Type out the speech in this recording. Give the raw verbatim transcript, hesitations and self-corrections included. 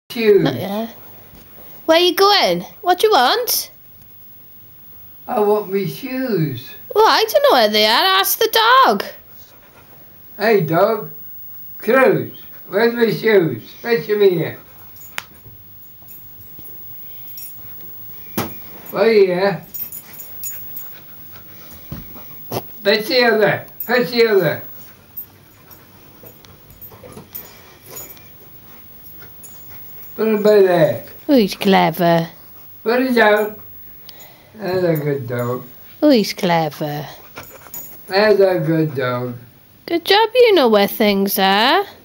Shoes. Not yet. Where you going? What do you want? I want me shoes. Well, I don't know where they are. Ask the dog. Hey, dog. Cruz, where's my shoes? Fetch them here. Well, yeah. Fetch the other. Fetch the other. Put it by there. Oh, he's clever. Put it down. That's a good dog. Oh, he's clever. That's a good dog. Good job, you know where things are.